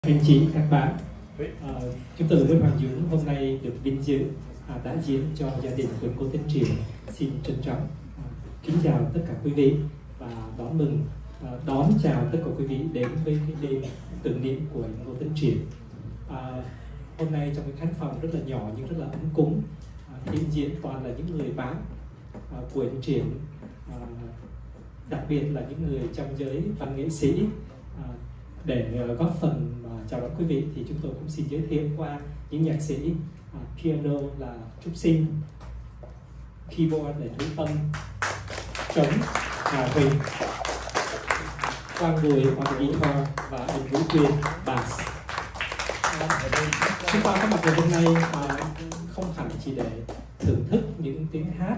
Anh chị, các bạn, chúng tôi với Hoàng Dũng hôm nay được vinh dự đại diện cho gia đình của cô Tấn Triển. Xin trân trọng kính chào tất cả quý vị và đón chào tất cả quý vị đến với cái đêm tưởng niệm của cô Tấn Triển. Hôm nay trong cái khán phòng rất là nhỏ nhưng rất là ấm cúng, hiện diện toàn là những người bạn của anh Triển, đặc biệt là những người trong giới văn nghệ sĩ. Để góp phần chào đón quý vị thì chúng tôi cũng xin giới thiệu qua những nhạc sĩ. Piano là Trúc Sinh, keyboard là Thúy Tâm, trống Hà Huỳnh, Quang Bùi on guitar và anh Vũ Quyền bass. Chúng ta có mặt ngày hôm nay không hẳn chỉ để thưởng thức những tiếng hát,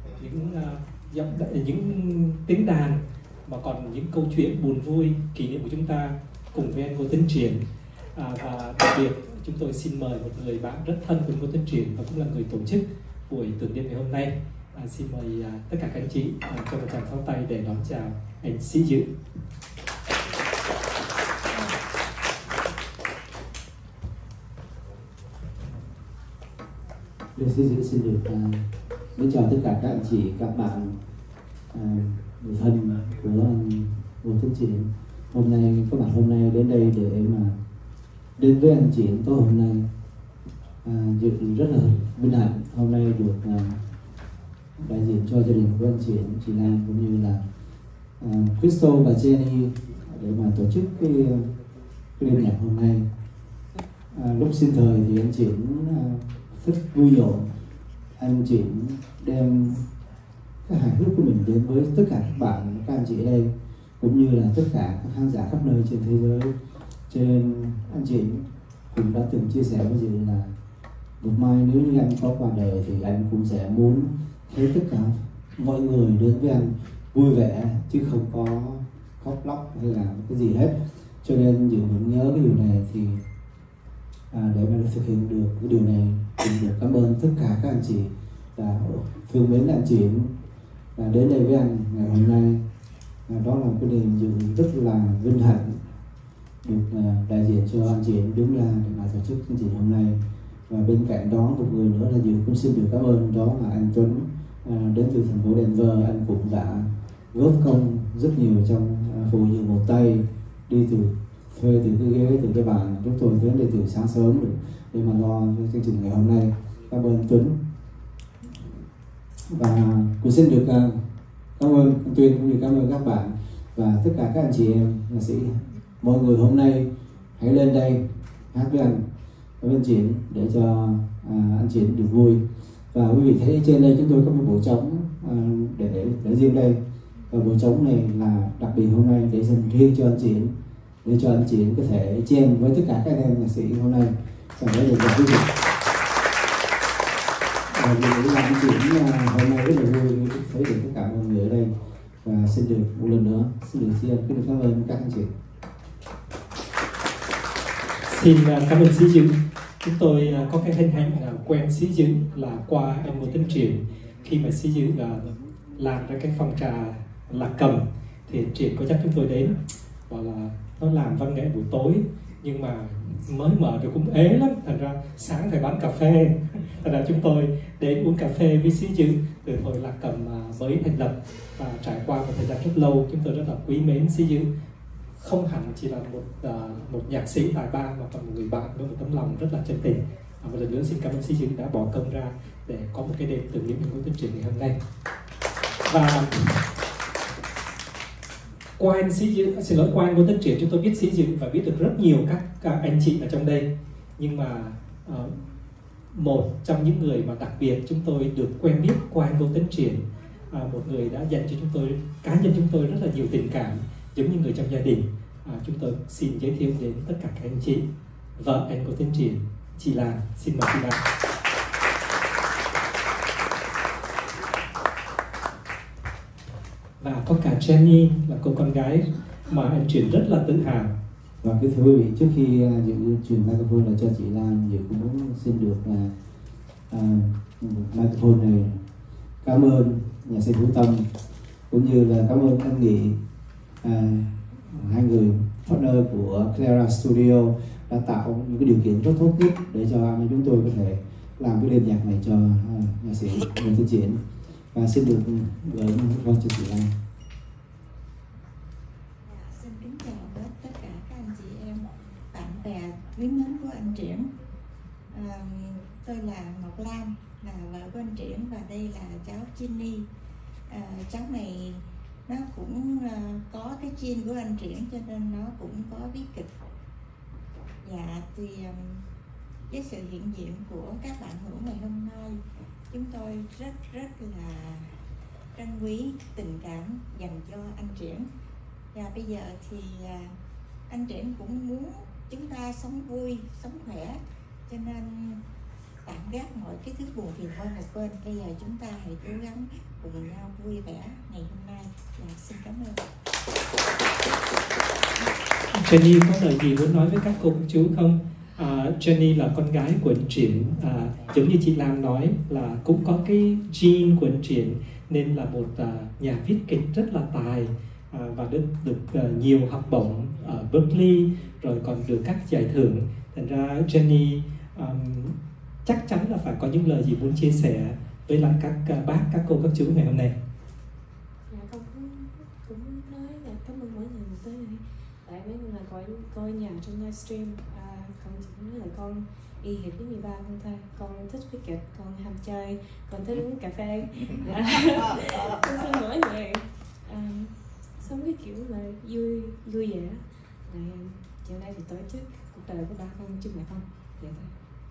những tiếng đàn, mà còn những câu chuyện buồn vui kỷ niệm của chúng ta cùng với anh Ngô Tấn Triển. Và đặc biệt chúng tôi xin mời một người bạn rất thân của Ngô Tấn Triển và cũng là người tổ chức buổi tưởng niệm ngày hôm nay. Xin mời tất cả các anh chị cho một tràng pháo tay để đón chào anh Sĩ Dự. Sĩ Dự xin được mến chào tất cả các anh chị, các bạn, người thân của Ngô Tấn Triển. Hôm nay có mặt hôm nay đến đây để mà đến với anh Triển tối hôm nay. Dự rất là vinh hạnh hôm nay được đại diện cho gia đình của anh Triển, chị Lan cũng như là Crystal và Jenny để mà tổ chức cái đêm nhạc hôm nay. Lúc sinh thời thì anh Triển rất vui nhộn, anh Triển đem cái hài hước của mình đến với tất cả các bạn, các anh chị ở đây cũng như là tất cả các khán giả khắp nơi trên thế giới. Cho nên anh Triển cũng đã từng chia sẻ với Dự là một mai nếu như anh có qua đời thì anh cũng sẽ muốn thấy tất cả mọi người đến với anh vui vẻ chứ không có khóc lóc hay là cái gì hết. Cho nên Dự muốn nhớ cái điều này thì để mà thực hiện được cái điều này cũng được cảm ơn tất cả các anh chị đã thương mến anh Triển đến đây với anh ngày hôm nay. Đó là cái điều Dự rất là vinh hạnh được đại diện cho anh Triển đứng ra để mà tổ chức chương trình hôm nay. Và bên cạnh đó một người nữa là Dự cũng xin được cảm ơn, đó là anh Tuấn đến từ thành phố Denver. Anh cũng đã góp công rất nhiều trong phụ như một tay đi từ thuê từ cái ghế, từ cái bàn chúng tôi đến đây từ sáng sớm để mà lo cho chương trình ngày hôm nay. Cảm ơn Tuấn và cũng xin được cảm ơn anh Tuyên cũng như cảm ơn các bạn và tất cả các anh chị em nhạc sĩ. Mọi người hôm nay hãy lên đây hát với anh Triển để cho anh Triển được vui. Và quý vị thấy trên đây chúng tôi có một bộ trống để riêng đây, và bộ trống này là đặc biệt hôm nay để dành riêng cho anh Triển, để cho anh Triển có thể chen với tất cả các anh em nhạc sĩ hôm nay trong đấy được quý vị. Và vì nghĩ là anh Triển hôm nay rất là vui thấy được tất cả mọi người ở đây, và xin được một lần nữa xin được cảm ơn các anh chị. Xin cảm ơn Sĩ Dự. Chúng tôi có cái hân hạnh quen Sĩ Dự là qua anh Ngô Tấn Triển. Khi mà Sĩ Dự làm ra cái phong trà Lạc Cầm thì Triển có dắt chúng tôi đến, bảo là nó làm văn nghệ buổi tối nhưng mà mới mở rồi cũng ế lắm, thành ra sáng phải bán cà phê. Thành ra chúng tôi đến uống cà phê với Sĩ Dự từ hồi Lạc Cầm mới thành lập, và trải qua một thời gian rất lâu chúng tôi rất là quý mến Sĩ Dự. Không hẳn chỉ là một nhạc sĩ tài ba mà còn một người bạn với một tấm lòng rất là chân tình. Một lần nữa xin cảm ơn Sĩ Dự đã bỏ công ra để có một cái đêm tưởng niệm Ngô Tấn Triển ngày hôm nay. Và qua anh Sĩ Dự, xin lỗi, qua anh Ngô Tấn Triển chúng tôi biết Sĩ Dự và biết được rất nhiều các anh chị ở trong đây, nhưng mà một trong những người mà đặc biệt chúng tôi được quen biết qua anh Ngô Tấn Triển, một người đã dành cho chúng tôi, cá nhân chúng tôi rất là nhiều tình cảm giống như người trong gia đình. Chúng tôi xin giới thiệu đến tất cả các anh chị, vợ anh Ngô Tấn Triển, chị Lan. Xin mời chị Lan. Và có cả Jenny là cô con gái mà anh Triển rất là tự hào. Và cái thưa quý vị, trước khi Dự truyền microphone lại cho chị Lan, Dự cũng muốn xin được microphone này cảm ơn nhà sĩ Vũ Tâm cũng như là cảm ơn anh Nghị, hai người partner của Clara Studio đã tạo những cái điều kiện rất tốt nhất để cho anh em chúng tôi có thể làm cái đêm nhạc này cho nhạc sĩ Ngô Tấn Triển. Và xin được gửi microphone cho chị Lan. Xin kính chào tất cả các anh chị em, bạn bè quý mến của anh Triển. Tôi là Ngọc Lam, là vợ của anh Triển, và đây là cháu Ginny. Cháu này nó cũng có cái gene của anh Triển, cho nên nó cũng có bí kịch. Dạ thì với sự hiện diện của các bạn hữu ngày hôm nay, chúng tôi rất là trân quý tình cảm dành cho anh Triển. Và bây giờ thì anh Triển cũng muốn chúng ta sống vui, sống khỏe, cho nên tạm gác mọi cái thứ buồn phiền qua một bên. Bây giờ chúng ta hãy cố gắng cùng nhau vui vẻ ngày hôm nay. Và xin cảm ơn. Jenny có lời gì muốn nói với các cô chú không? Jenny là con gái của anh Triển, giống như chị Lam nói là cũng có cái gene của anh Triển, nên là một nhà viết kịch rất là tài, và được nhiều học bổng ở Berkeley, rồi còn được các giải thưởng. Thành ra Jenny chắc chắn là phải có những lời gì muốn chia sẻ với lại các bác, các cô, các chú ngày hôm nay. Dạ, con cũng nói là cảm ơn mỗi người tới đây. Tại mấy người là coi nhà trong livestream, con chỉ nói là con y hệt với người ba con thôi. Con thích viết kịch, con ham chơi, con thích uống cà phê. Con xin mỗi người sống cái kiểu là vui vẻ. Chiều nay thì tổ chức cuộc đời của ba con trước mẹ con. Vậy thôi.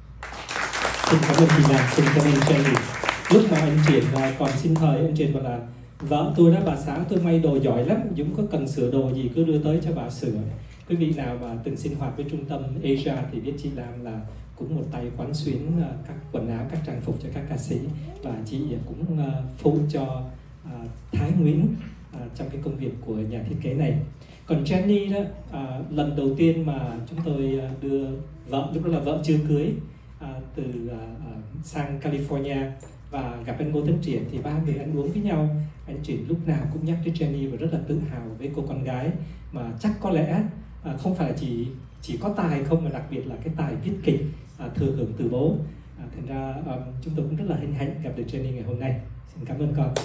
Xin cảm ơn chị Lan, xin cảm ơn Jenny. Lúc mà anh Triển còn sinh thời, anh Triển bảo là vợ tôi đó bà xã tôi may đồ giỏi lắm, Dũng có cần sửa đồ gì cứ đưa tới cho bà sửa. Quý vị nào mà từng sinh hoạt với trung tâm Asia thì biết chị Lam là cũng một tay quán xuyến các quần áo, các trang phục cho các ca sĩ, và chị cũng phụ cho Thái Nguyễn trong cái công việc của nhà thiết kế này. Còn Jenny đó, lần đầu tiên mà chúng tôi đưa vợ, lúc đó là vợ chưa cưới, từ sang California và gặp anh Ngô Tấn Triển, thì ba người ăn uống với nhau. Anh Triển lúc nào cũng nhắc tới Jenny và rất là tự hào với cô con gái mà chắc có lẽ không phải là chỉ có tài không, mà đặc biệt là cái tài viết kịch thừa hưởng từ bố. Thành ra chúng tôi cũng rất là hân hạnh gặp được Jenny ngày hôm nay. Xin cảm ơn con.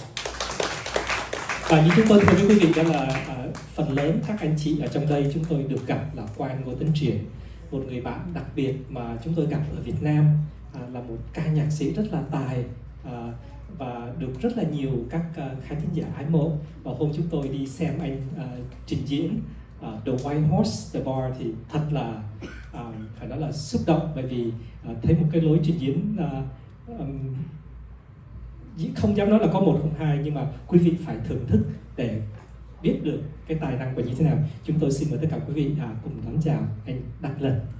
Và như chúng tôi thưa với quý vị, đó là phần lớn các anh chị ở trong đây chúng tôi được gặp là qua anh Ngô Tấn Triển, một người bạn đặc biệt mà chúng tôi gặp ở Việt Nam, là một ca nhạc sĩ rất là tài, và được rất là nhiều các khán thính giả ái mộ. Và hôm chúng tôi đi xem anh trình diễn The White Horse The Bar thì thật là phải nói là xúc động, bởi vì thấy một cái lối trình diễn không dám nói là có một không hai, nhưng mà quý vị phải thưởng thức để biết được cái tài năng của như thế nào. Chúng tôi xin mời tất cả quý vị cùng đón chào anh Đắc Lân.